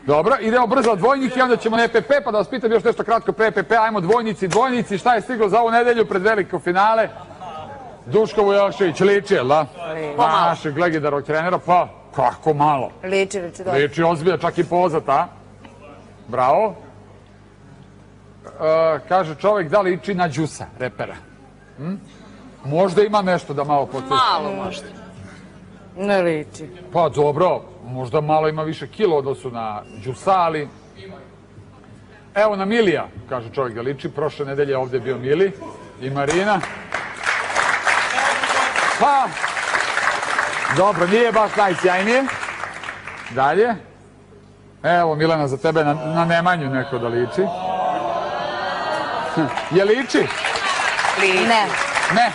Dobro, idemo brzo dvojnike i onda ćemo na EPP, pa da vas pitam još nešto kratko pre EPP. Ajmo dvojnici, šta je stiglo za ovu nedelju pred veliko finale? Duško Vujošević, liči, jel da? Našeg legendarnog trenera, pa kako malo. Liči, dobro. Liči ozbilja, čak i pozat, a? Bravo. Kaže čovjek da liči na Đusa, repera. Možda ima nešto da malo podsjeća. Malo možda. Ne liči. Pa dobro, možda malo ima više kilo odnosu na Đusa, ali... Evo na Milija, kaže čovjek da liči. Prošle nedelje ovdje je bio Mili i Marina. Pa, dobro, nije baš najsjajnije. Dalje. Evo, Milena, za tebe na Nemanju neko da liči. Je liči? Ne. Ne.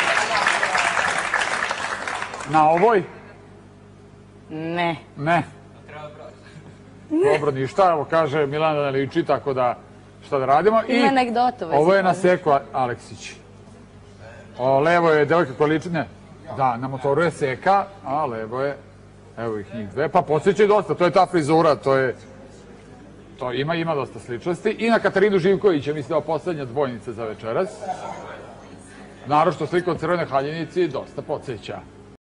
Na ovoj? Ne. Ne. Dobro, ništa. Evo, kaže Milena da ne liči, tako da šta da radimo. Ima anegdotu. Ovo je na Seko Aleksić. Levo je devojka koja liči, ne. Da, na motoru je Seka, a levo je, evo ih njih dve, pa podsjećaju dosta, to je ta frizura, to ima dosta sličnosti. I na Katarinu Živković je, mislim, poslednja dvojnica za večeras. Naročito slikom Crvene haljinici dosta podsjeća.